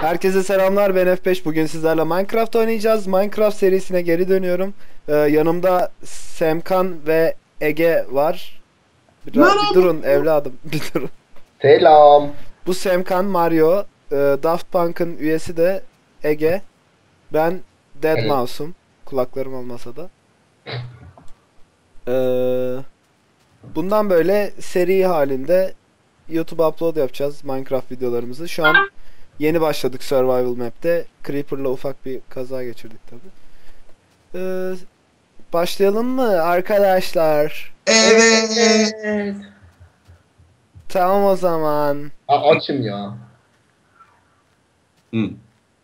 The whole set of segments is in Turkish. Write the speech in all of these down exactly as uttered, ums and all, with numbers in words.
Herkese selamlar, ben F beş. Bugün sizlerle Minecraft oynayacağız. Minecraft serisine geri dönüyorum. Ee, yanımda Semkan ve Ege var. Bir, bir Merhaba. durun evladım, bir durun. Selam. Bu Semkan Mario. Ee, Daft Punk'ın üyesi de Ege. Ben Evet. deadmau five'um. Kulaklarım olmasa da. Ee, bundan böyle seri halinde YouTube'a upload yapacağız Minecraft videolarımızı. Şu an yeni başladık Survival Map'te. Creeper'la ufak bir kaza geçirdik tabi. Ee, başlayalım mı arkadaşlar? Evet. Tamam o zaman. A- açım ya. Hı.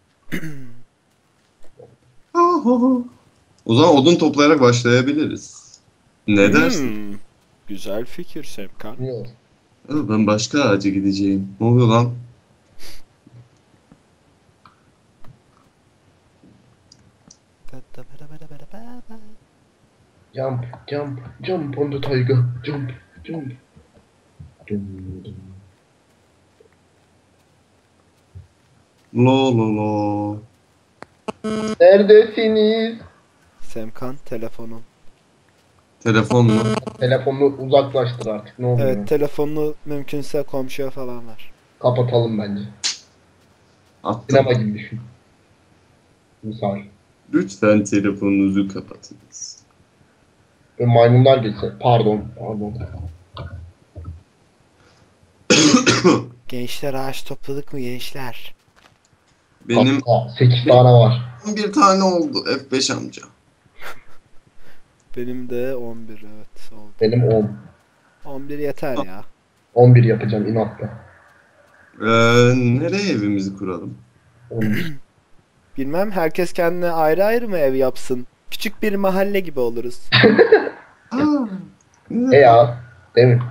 O zaman odun toplayarak başlayabiliriz. Ne dersin? Hmm, güzel fikir Semkan. Yok. Aa, ben başka ağaca gideceğim. Ne oluyor lan? Jump, jump, jump on the tiger. Jump, jump. Dum, dum. Lo lo lo. Neredesiniz? Semkan telefonun. Telefon mu? Telefonunu uzaklaştır artık. Ne oluyor? Evet, telefonunu mümkünse komşuya falan ver. Kapatalım bence. Attım. Sinema gibi düşün. Misal. Lütfen telefonunuzu kapatınız. Ve maymunlar geçse. Pardon. Pardon. Gençler, ağaç topladık mı gençler? Benim sekiz tane var. bir tane oldu F beş amca. Benim de on bir, evet oldu. Benim on. on bir yeter ya. on bir yapacağım inatla. Ee, nereye evimizi kuralım? on bir. Bilmem, herkes kendine ayrı ayrı mı ev yapsın? Küçük bir mahalle gibi oluruz. Aa, E ya. Değil mi?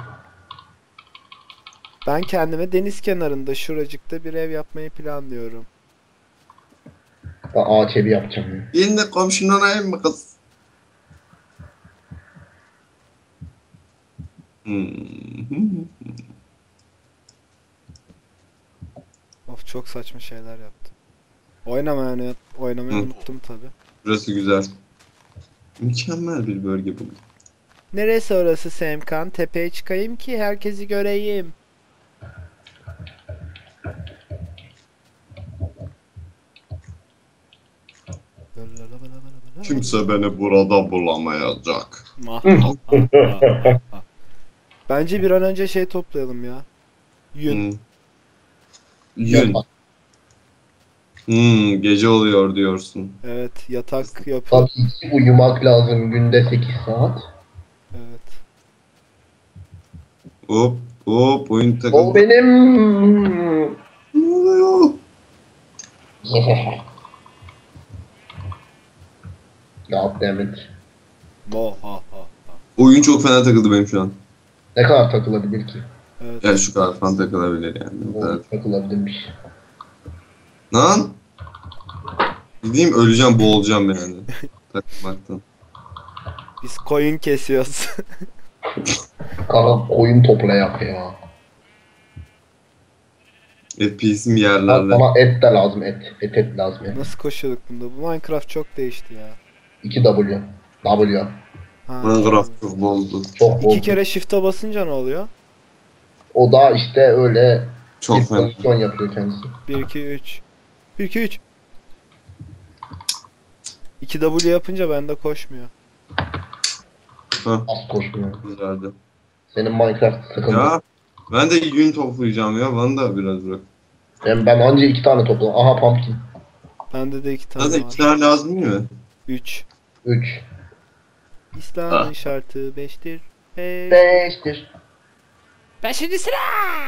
Ben kendime deniz kenarında şuracıkta bir ev yapmayı planlıyorum. Ben ağaç evi yapacağım ya. Yine komşunun ev mi kız? Hmm. Of, çok saçma şeyler yaptım. Oynamayı, oynamayı Hı. unuttum tabi. Burası güzel. Mükemmel bir bölge buldum. Neresi orası Semkan? Tepeye çıkayım ki herkesi göreyim. Kimse beni burada bulamayacak. Bence bir an önce şey toplayalım ya. Yün. Hmm. Yün. Yatak. Hmm, gece oluyor diyorsun. Evet, yatak yapıp. Tabii ki uyumak lazım günde sekiz saat. Evet. Hop hop oyun O takıldı. benim. Ne oluyor? God damn it. Bo ha ha ha. Oyun çok fena takıldı benim şu an. Ne kadar takılabilir ki? Evet. Yani şu kadar falan takılabilir yani. O kadar. O takılabilirmiş. Lan! Gideyim öleceğim boğulacağım yani. Takılmaktan. Biz koyun kesiyoruz. Kanka koyun toplayak ya. F P S'im Bak, yerlerde. bana et de lazım et. Et et lazım ya. Nasıl koşuyorduk bunda? Bu Minecraft çok değişti ya. iki W. W. Ha, Minecraft çok bozdu. Çok İki bol. kere shift'e basınca ne oluyor? O da işte öyle bir Çok fena. pozisyon yapıyor kendisi. bir iki üç. bir iki üç. iki W yapınca bende koşmuyor. Hah, Az koşmuyor. güzeldi. Senin Minecraft sıkıntı. Ya ben de yün toplayacağım ya. Bana da biraz bırak. Ben, ben anca iki tane topladım. Aha pumpkin. Bende de iki tane Zaten var. iki tane lazım değil mi? üç. üç. İslam'ın Ah. şartı beştir. Beş. beştir. Beşinci sıra.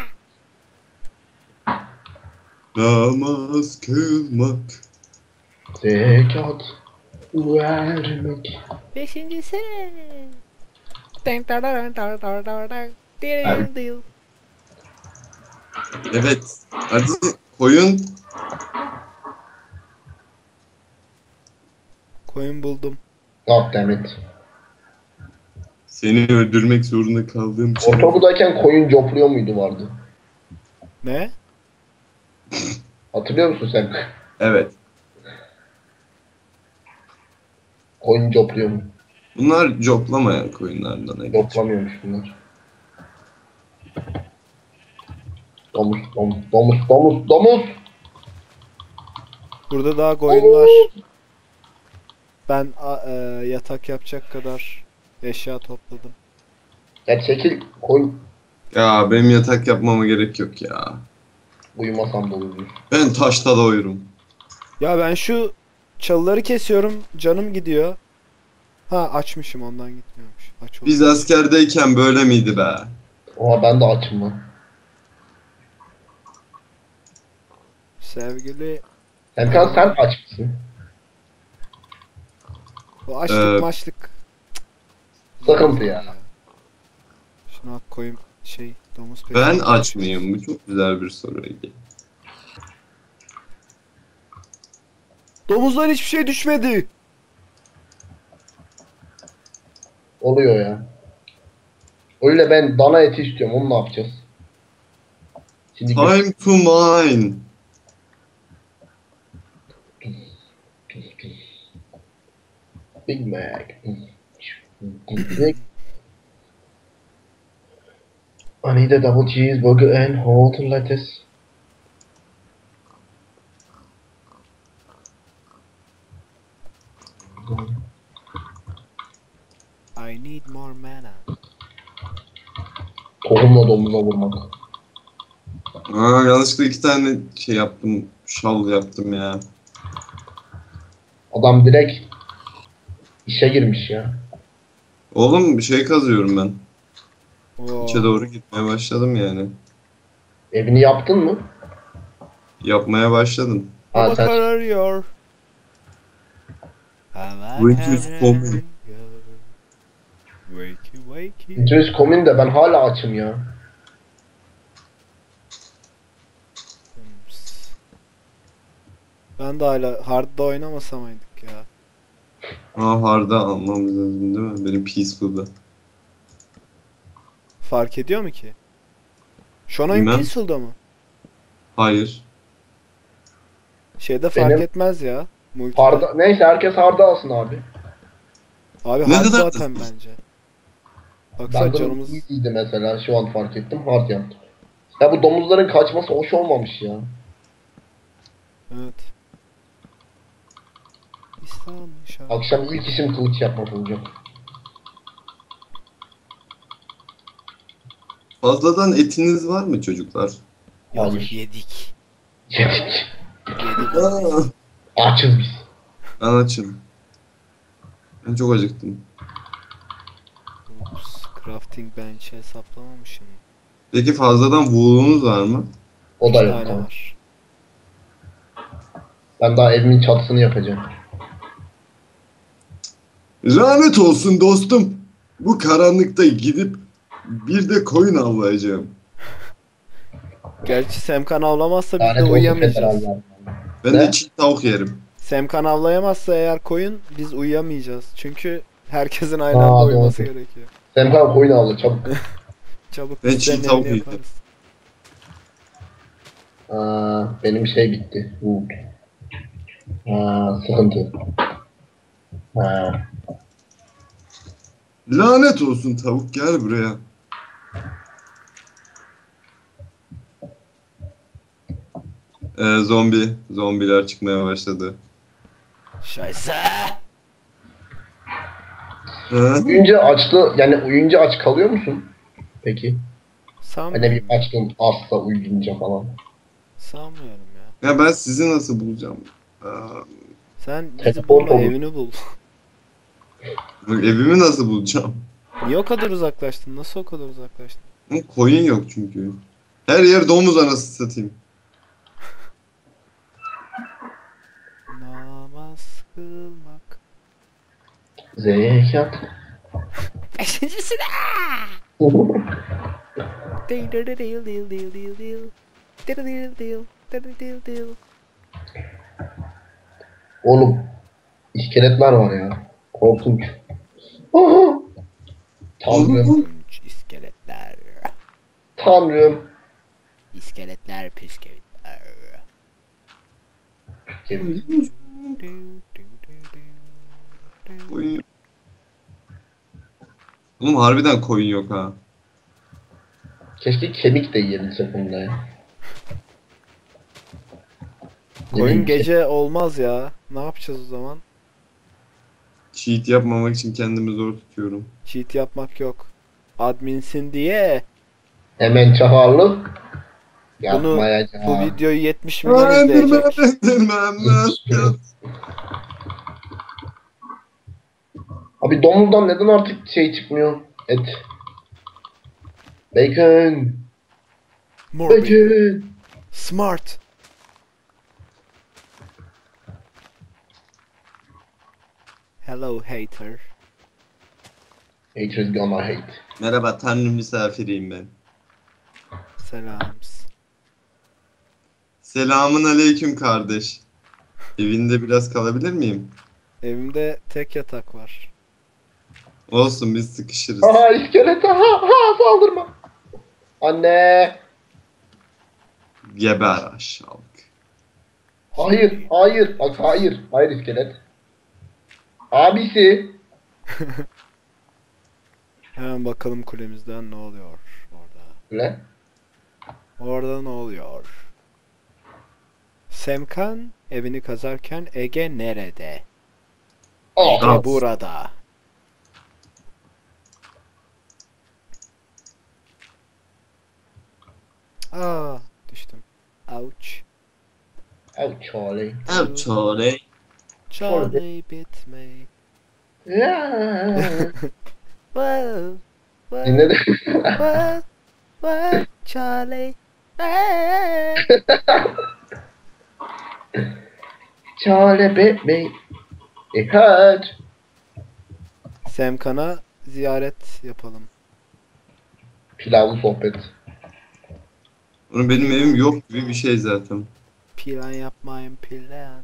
Namaz kılmak. Zekat vermek. Beşinci sıra. Ding, dar, dar, dar, dar, dar, dar. Ding, Evet. ding. Evet. Hadi koyun. Koyun buldum. God damn it. Seni öldürmek zorunda kaldığım için. Ortaokuldayken koyun copluyor muydu vardı? Ne? Hatırlıyor musun sen? Evet. Koyun copluyor mu? Bunlar coplamayan koyunlardan ne geçiyor? Coplamıyormuş bunlar. Domuz, domuz, domuz, domuz, domuz. Burada daha koyun var. Ben a- e, yatak yapacak kadar eşya topladım. Ya çekil, koyun. Ya benim yatak yapmama gerek yok ya. Uyumasam da olur. Ben taşta da uyurum. Ya ben şu çalıları kesiyorum. Canım gidiyor. Ha açmışım, ondan gitmiyormuş. Aç oldu. Biz askerdeyken böyle miydi be? Oha ben de açım lan. Sevgili Serkan sen aç mısın? bu açlık Ee, maçlık. Sıkıntı ya. Şuna bak, koyayım şey domuz peki. Ben aç mıyım? Bu çok güzel bir soruydu. Domuzdan hiçbir şey düşmedi. Oluyor ya. Öyle ben dana eti istiyorum. Onu ne yapacağız? Şimdi Time to mine. Big Mac. I need a double cheeseburger and hot lettuce. I need more mana. Tohumla domuza vurmak. Aa, yanlışlıkla iki tane şey yaptım. Şal yaptım ya. Adam direkt işe girmiş ya. Oğlum bir şey kazıyorum ben. Oo. İçe doğru gitmeye başladım yani. Evini yaptın mı? Yapmaya başladım. Ha Baba sen kararıyor. Winter is coming. Wakey wakey. Pinterest komün de ben hala açım ya. Ben de hala hard'da oynamasam mıydık ya? Aa harda almamız lazım değil mi? Benim peaceful'da. Fark ediyor mu ki? Şu an oyun Bilmem. Peaceful'da mı? Hayır. Şeyde fark Benim- etmez ya. Multi'de. Harda, neyse herkes harda alsın abi. Abi Ne hard kadar zaten da- bence. Baksana Bende canımız... iyiydi mesela şu an fark ettim hard yaptım. Ya bu domuzların kaçması hoş olmamış ya. Evet. İslam şarkı. Akşam ilk işim kılıç yapmak olacak. Fazladan etiniz var mı çocuklar? Yok, Hayır. yedik. Yedik. Yedik. Aa, Açız biz. ben açım. Ben çok acıktım. Ups, crafting bench'e hesaplamamışım. Peki fazladan wool'unuz var mı? O da Bir yok. tane Tamam. var. Ben daha evimin çatısını yapacağım. Lanet olsun dostum. Bu karanlıkta gidip bir de koyun avlayacağım. Gerçi Semkan avlamazsa biz Lanet de olsun uyuyamayacağız. federaller. Ben Ne? de çiğ tavuk yerim. Semkan avlayamazsa eğer koyun, biz uyuyamayacağız. Çünkü herkesin aynı Aa, anda uyuması doğru. gerekiyor. Semkan koyun avla çabuk. Çabuk Ben biz çiğ senin tavuk evini yedim. yaparız. Aa, benim şey bitti. Wood. Aa, sıkıntı. Ha. Lanet olsun tavuk gel buraya. Ee, zombi. Zombiler çıkmaya başladı. Şayse. Ha? Uyuyunca açlı, yani uyuyunca aç kalıyor musun? Peki. Hani Sanmıyorum. bir açtın asla uyuyunca falan. Sanmıyorum ya. Ya ben sizi nasıl bulacağım? Aa, Sen bizi Teleport bulma, olur. evini bul. evimi nasıl bulacağım? Niye o kadar uzaklaştın? Nasıl o kadar uzaklaştın? Hı, koyun yok çünkü. Her yer domuz anası satayım. Namaz kılmak. Zekat. Beşincisi de. Dil dil dil dil dil dil dil. Dil dil dil dil dil dil. Oğlum. İskeletler var ya. Korkunç. Aha! Tanrım. Korkunç iskeletler. Tanrım. İskeletler püskevitler. Kemik. Koyun yok. Oğlum harbiden koyun yok ha. Keşke kemik de yiyebilsek bunda ya. Koyun Yemin- gece olmaz ya. Ne yapacağız o zaman? Cheat yapmamak için kendimi zor tutuyorum. Cheat yapmak yok. Adminsin diye Hemen çakallık. Bunu- Yapmayacağım. bu videoyu yetmiş milyon Endirmem, izleyecek. endirmem, nasıl? Abi domuzdan neden artık şey çıkmıyor? Et. Bacon. Morbid. Bacon. Smart. Hello hater. Haters gonna hate. Merhaba, tanrı misafiriyim ben. Selams. Selamun aleyküm kardeş. Evinde biraz kalabilir miyim? Evimde tek yatak var. Olsun, biz sıkışırız. Aha iskelet, aha aha saldırma. Anne. Geber aşağılık. Hayır, hayır, bak hayır, hayır iskelet. Abisi. Hemen bakalım kulemizden ne oluyor orada. Ne? Orada ne oluyor? Semkan evini kazarken Ege nerede? Aa, Ege burada. Aa, düştüm. Ouch. oh Charlie. Evet çare. Charlie bit me. Ya. Whoa, whoa, Dinledin. whoa, whoa, Charlie. Hey. Charlie bit me. It hurt. Semkan'a ziyaret yapalım. Pilavlı sohbet. Oğlum benim evim yok gibi bir şey zaten. Plan yapmayın plan.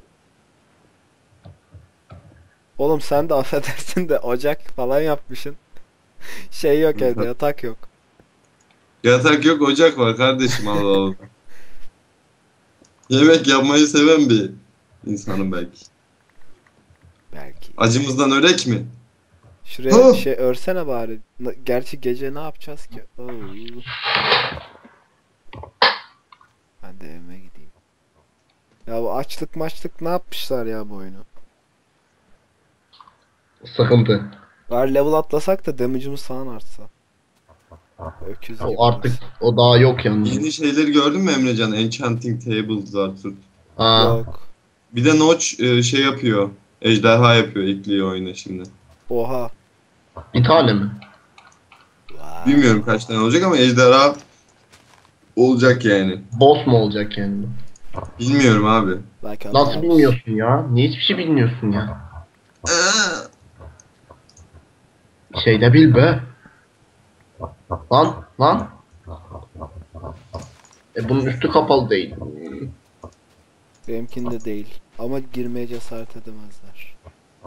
Oğlum sen de affedersin de ocak falan yapmışsın. Şey yok evde, yatak yok. Yatak yok, ocak var kardeşim, Allah Allah. Yemek yapmayı seven bir insanım belki. Belki. Acımızdan örek mi? Şuraya Hı. şey örsene bari. Na- Gerçi gece ne yapacağız ki? Oo. Ben de evime gideyim. Ya bu açlık maçlık ne yapmışlar ya bu oyunu? Sıkıntı. Var level atlasak da damage'ımız falan artsa. Öküz gibi. O artık o daha yok yalnız. Yeni şeyleri gördün mü Emrecan? Enchanting Tables Arthur. Aa, Yok. Bir de Notch e, şey yapıyor. Ejderha yapıyor, ekliyor oyuna şimdi. Oha. bir tane mi? Vay. Bilmiyorum kaç tane olacak ama ejderha olacak yani. Boss mu olacak yani? Bilmiyorum abi. Like a Nasıl boss. bilmiyorsun ya? Niye hiçbir şey bilmiyorsun ya? Bir şey de bil be. Lan lan. E bunun üstü kapalı değil. Benimkinde değil. Ama girmeye cesaret edemezler.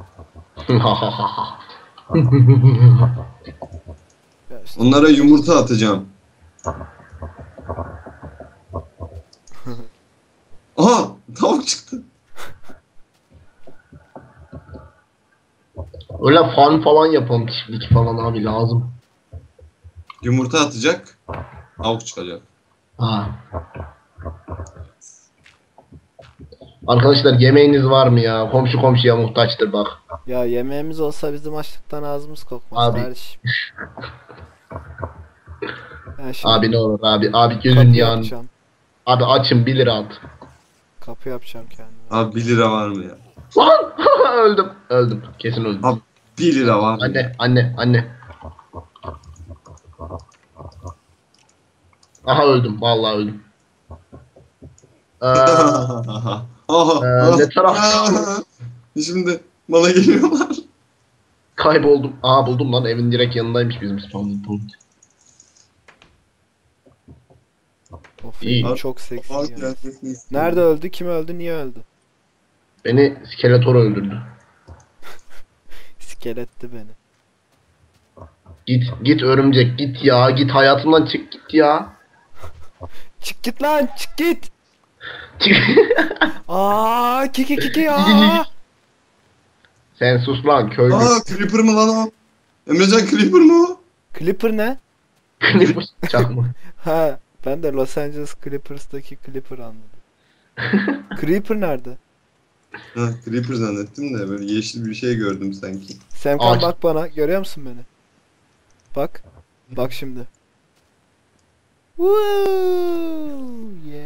Ya işte Onlara yumurta atacağım. Aha! Tavuk çıktı. Öyle farm falan yapalım, çiftlik falan abi lazım. Yumurta atacak. Tavuk çıkacak. Ha. Arkadaşlar yemeğiniz var mı ya? Komşu komşuya muhtaçtır bak. Ya yemeğimiz olsa bizim açlıktan ağzımız kokmaz Abi. kardeşim. Ben şimdi Abi ne olur abi. Abi gözün kapı yan. yapacağım. Abi açın bir lira at. Kapı yapacağım kendime. Abi bir lira var mı ya? Lan! Öldüm. Öldüm. Kesin öldüm. Abi bir lira var mı? Anne, anne, anne. Aha öldüm. Vallahi öldüm. Ee, Aha. Ee, ne taraf? Şimdi bana geliyorlar. kayboldum. Aa buldum lan. Evin direkt yanındaymış bizim spawn point. Of, İyi. evim çok seksi Abi ya. gelmesini istiyorum. Nerede öldü? Kim öldü? Niye öldü? Beni Skeletor öldürdü. İskeletti beni. Git, git örümcek git ya. Git hayatımdan çık git ya. Çık git lan! Çık git! Aa, kiki kiki aa. Sen sus lan köylü. Aa Creeper mı lan o? Emrecan Creeper mı o? Clipper ne? Clipper çakma. Ha, ben de Los Angeles Clippers'taki Clipper anladım. Creeper nerede? Ha Creeper zannettim de böyle yeşil bir şey gördüm sanki. Semkan Ağaç. bak bana. Görüyor musun beni? Bak. Bak şimdi. Woo! Yeah.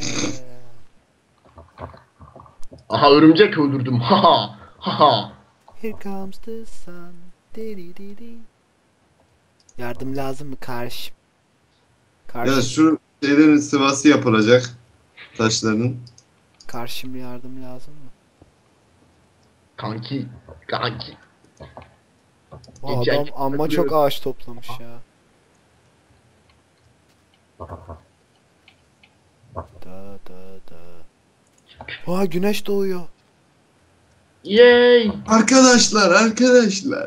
Aha örümcek öldürdüm. Haha. Haha. Here comes the sun. Di di di di. Yardım lazım mı kardeşim? Ya Kardeşim, şu şeylerin sıvası yapılacak. Taşların. karşım yardım lazım mı? Kanki. Kanki. Bu Geçen adam gün amma çok hatırlıyorum. ağaç toplamış ya. Da da da. Aa, güneş doğuyor. Yay. Arkadaşlar arkadaşlar.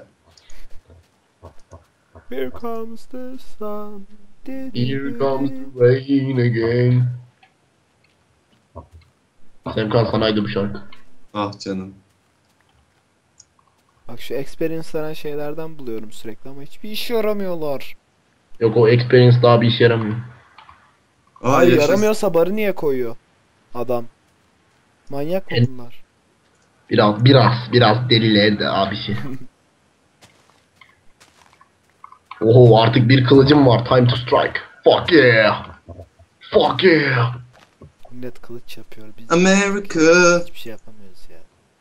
Here comes the sun. Di di Here di comes di. the rain again. Semkan sanaydı bu şarkı. Ah canım. Bak şu experience denen şeylerden buluyorum sürekli ama hiçbir işe yaramıyorlar. Yok o experience daha bir işe yaramıyor. Aa Hayır, yaşasın. yaramıyorsa barı niye koyuyor adam? Manyak mı El- bunlar? Biraz biraz biraz deliler de abisi. Oho artık bir kılıcım var. Time to strike. Fuck yeah. Fuck yeah. Millet kılıç yapıyor. Biz America. hiçbir şey yapamıyoruz ya.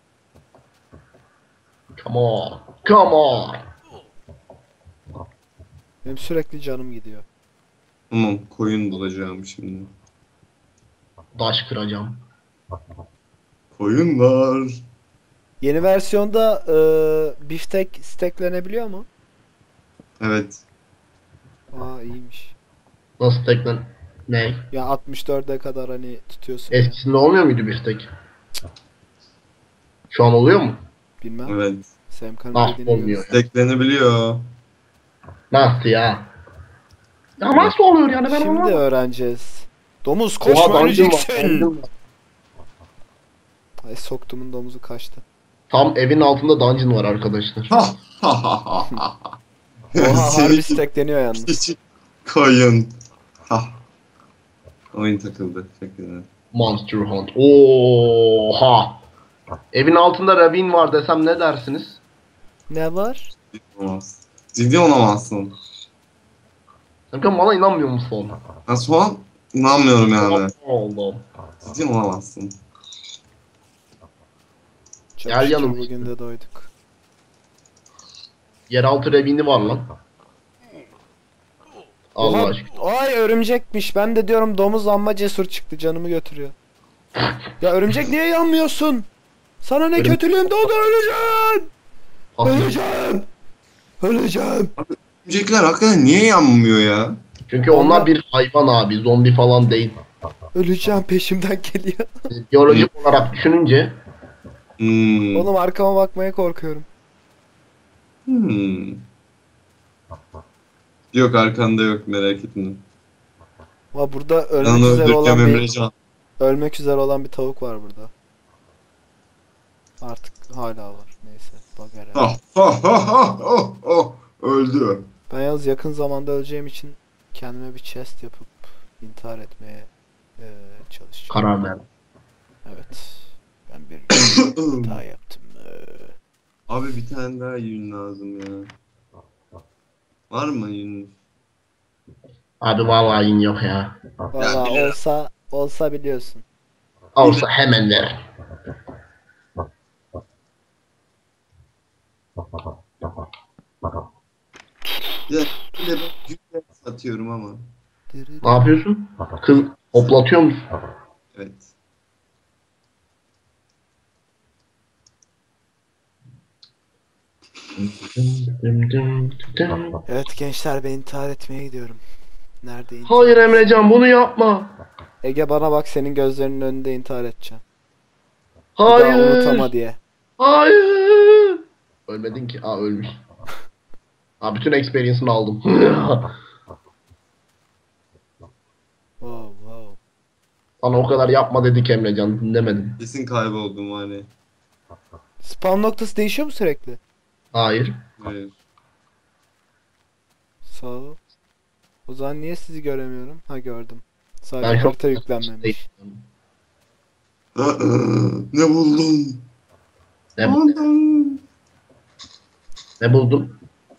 Come on. Come on. Benim sürekli canım gidiyor. Tamam koyun bulacağım şimdi. Taş kıracağım. Koyunlar. Yeni versiyonda e, biftek steklenebiliyor mu? Evet. Aa, iyiymiş. Nasıl teklen? Ne? Ya altmış dörde kadar hani tutuyorsun ya. Eskisinde olmuyor muydu bir tek? Şu an oluyor mu? Bilmem. Evet. Semkan'ın Nasıl dediğini olmuyor gör. ya? Teklenebiliyor. Nasıl ya? Ya nasıl oluyor yani ben Şimdi anlamadım. öğreneceğiz. Domuz Oha, koşma, dungeon var, öleceksin. dungeon var. Ay, soktumun domuzu kaçtı. Tam evin altında dungeon var arkadaşlar. Ha ha ha ha ha. Oha, Seni harbi stekleniyor yalnız. küçük koyun. Ha. Oyun takıldı. Çok güzel. Monster Hunt. Oha. Evin altında ravine var desem ne dersiniz? Ne var? Ciddi olamaz. Ciddi olamazsın. Sen bana inanmıyor musun? Ha soğan? İnanmıyorum yani. Allah'ım. Ciddi olamazsın. Çok Gel şükür yanıma. bugün de doyduk. Yeraltı ravini var lan. Allah Oha, aşkına. ay örümcekmiş. Ben de diyorum domuz amma cesur çıktı, canımı götürüyor. Ya örümcek niye yanmıyorsun? Sana ne Örüm- kötülüğüm doğdu, öleceksin. Hafif. Öleceğim. Öleceğim. Örümcekler hakikaten niye yanmıyor ya? Çünkü onlar Onlar- bir hayvan abi. Zombi falan değil. Öleceğim, peşimden geliyor. Biyolojik olarak düşününce Hmm. Oğlum, arkama bakmaya korkuyorum. Hmm. Yok arkanda yok merak etme. Ama burada Ben ölmek onu üzere olan öldüreceğim bir Emrecan. ölmek üzere olan bir tavuk var burada. Artık hala var. Neyse. Bak herhalde. Ah, ah, ah, ah, oh, oh. Öldü. Ben yalnız yakın zamanda öleceğim için kendime bir chest yapıp intihar etmeye eee, çalışacağım. karar ver. Evet. Ben bir hata yaptım. Eee, Abi bir tane daha yün lazım ya. Var mı yün? Abi vallahi yin yok ya. Valla biliyorum. olsa olsa biliyorsun. Olsa hemen ver. Ya bir de ben yün satıyorum ama. Ne yapıyorsun? Kız hoplatıyor musun? Evet. Evet gençler, ben intihar etmeye gidiyorum. Nerede intihar? Hayır Emrecan bunu yapma. Ege, bana bak, senin gözlerinin önünde intihar edeceğim. Bir daha unutama Hayır. diye. Hayır. Ölmedin ki. Aa ölmüş. Aa bütün experience'ını aldım. Wow wow. Sana o kadar yapma dedik Emrecan, dinlemedim. Kesin kayboldum hani. Spawn noktası değişiyor mu sürekli? Hayır. Hayır. Sağ ol. O zaman niye sizi göremiyorum? Ha gördüm. Sadece Ben şu harita yüklenmemiş. Aa, ne buldum? Ne, bu- Buldum. ne buldun?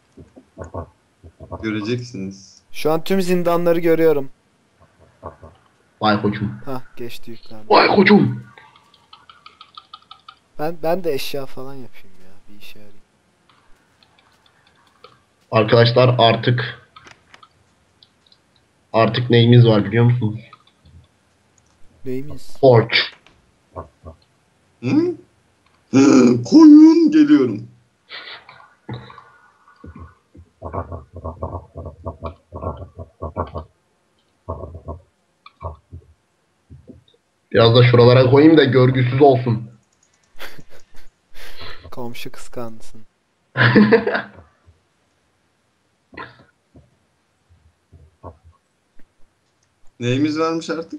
Göreceksiniz. Şu an tüm zindanları görüyorum. Vay koçum. Hah geçti yüklenme. Vay koçum. Ben ben de eşya falan yapayım ya. Bir işe yarayayım. Arkadaşlar artık artık neyimiz var biliyor musunuz? Neyimiz? Forge. Hı? Hı, koyun geliyorum. Biraz da şuralara koyayım da görgüsüz olsun. Komşu kıskansın. Neyimiz varmış artık?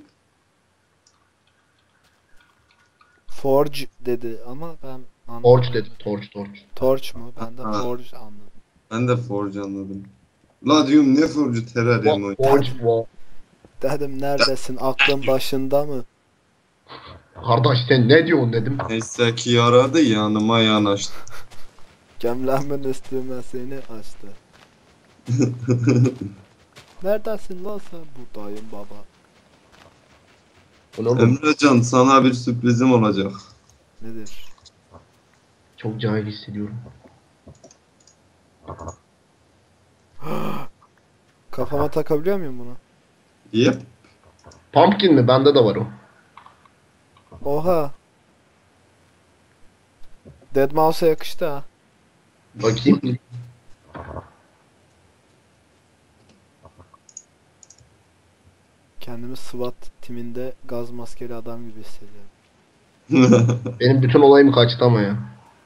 Forge dedi ama ben anlamadım. Torch dedi. Torch torch. Torch mu? Ben de Ha. Forge anladım. Ben de Forge anladım. La diyorum ne Forge'u Terraria mı? Forge bu. Dedim neredesin? Aklın başında mı? Kardeş sen ne diyorsun dedim. Neyse ki yaradı yanıma yanaştı. Gömleğimin üstüme seni açtı. Neredesin lan sen? Buradayım baba. Bu ne oğlum? Emrecan sana bir sürprizim olacak. Nedir? Çok cahil hissediyorum. Kafama takabiliyor muyum bunu? Yep. Pumpkin mi? Bende de var o. Oha. Deadmau5'a yakıştı ha. Bakayım. Kendimi SWAT timinde gaz maskeli adam gibi hissediyorum. Benim bütün olayım kaçtı ama ya.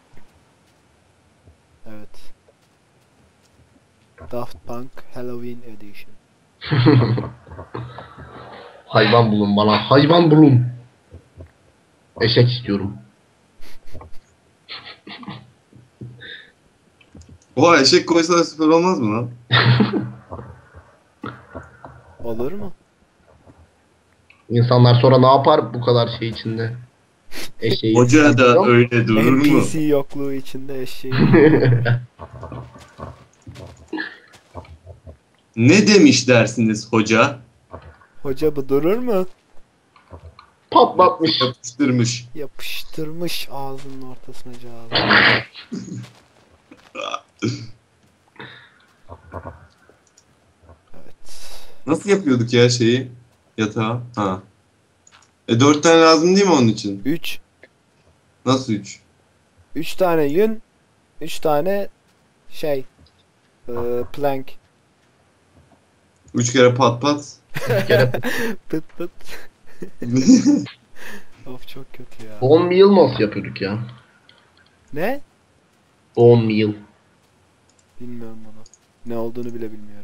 Evet. Daft Punk Halloween Edition. Hayvan bulun bana. Hayvan bulun. Eşek istiyorum. Oha eşek koysalar süper olmaz mı lan? Olur mu? İnsanlar sonra ne yapar bu kadar şey içinde? Eşeği. Hoca da öyle durur mu? N P C yokluğu içinde eşeği. Ne demiş dersiniz hoca? Hoca bu durur mu? Patlatmış. Yapıştırmış. Yapıştırmış ağzının ortasına cağızı. Evet. Nasıl yapıyorduk ya şeyi? Yatağı. Ha. E dört tane lazım değil mi onun için? üç. Nasıl üç? üç tane yün. üç tane şey. Eee plank. Üç kere pat pat. Pıt pıt. Of çok kötü ya. Bone meal nasıl yapıyorduk ya? Ne? Bone meal. Bilmiyorum onu. Ne olduğunu bile bilmiyorum.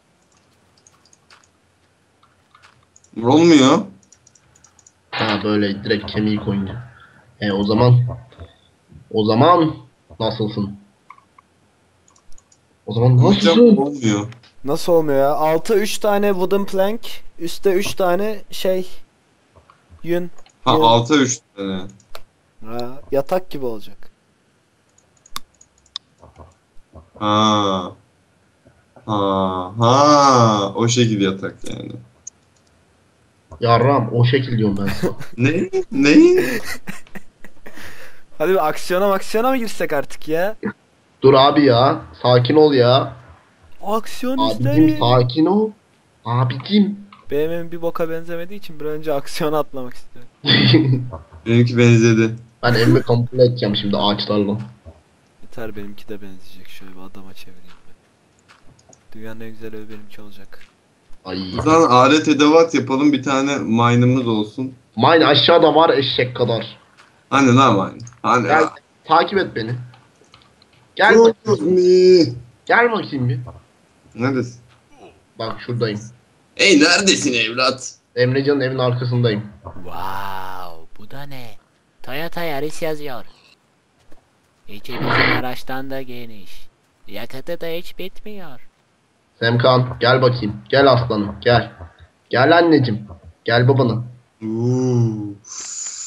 Olmuyor. Ha böyle direkt kemiği koyunca. E o zaman o zaman nasılsın? O zaman Hocam nasılsın? olmuyor. Nasıl olmuyor ya? Altı üç tane wooden plank. Üstte üç tane şey. Yün. Ha Yün. alta üç tane. Ha, yatak gibi olacak. Ha. Ha. Ha. O şekil yatak yani. Yarram o şekil diyorum ben sana. Ne? Ne? Hadi bir aksiyona aksiyona mı girsek artık ya? Dur abi ya. Sakin ol ya. Aksiyon Abicim isterim. sakin ol. Abicim. Benim evim bir boka benzemediği için bir an önce aksiyona atlamak istiyorum. Benimki benzedi. Ben evimi kamufle edeceğim şimdi ağaçlarla. Yeter benimki de benzeyecek. Şöyle bir adama çevireyim ben. Dünyanın en güzel evi benimki olacak. Ay. O zaman alet edevat yapalım. Bir tane mine'ımız olsun. Mine aşağıda var eşek kadar. Hani lan mine? Hani Gel lan? takip et beni. Gel bakayım. me. Gel bakayım bir. Neredesin? Bak şuradayım. Ey neredesin evlat? Emrecan'ın evin arkasındayım. Wow, bu da ne? Toyota Yaris yazıyor. İçi bizim araçtan da geniş. Yakıtı da hiç bitmiyor. Semkan gel bakayım. Gel aslanım gel. Gel anneciğim. Gel babana. Oo.